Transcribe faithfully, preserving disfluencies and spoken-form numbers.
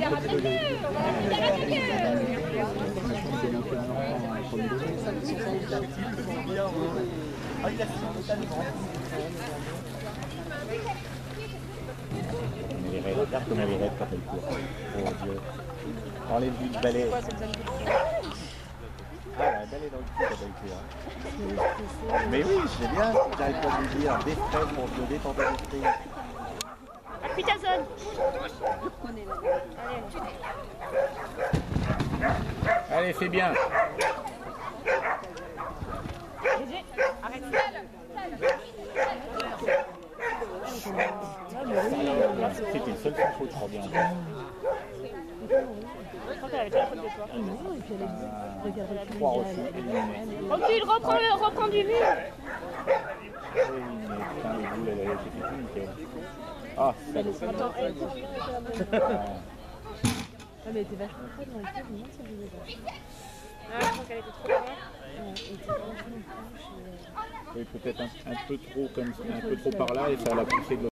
les rattraper. On va les rattraper. Mais les raies, regarde comme elle est raide quand elle court. Oh Dieu. Enlève-lui le balai. Ah, elle a un balai dans le cul quand elle court. Mais oui, c'est bien, j'arrive pas à lui dire des frais pour se détendre l'esprit. Appuie ta zone. Allez, c'est bien. Arrête. C'était le seul sans faute, je crois bien. Je crois qu'elle avait déjà la faute de toi. Non, et puis elle a dit, regarde, Trois aussi, éliminé. Recule, reprends, le, reprends du mur. Éliminé, putain, les boules, elle avait fait tout nickel. Ah, salaud. attends, elle était Ah, mais elle était vachement près dans les films, non, ça faisait pas. Ah, je crois qu'elle était trop loin. Ouais, elle était vachement proche. Oui, peut-être un, un peu trop comme un peu trop par là et ça l'a poussé de l'autre.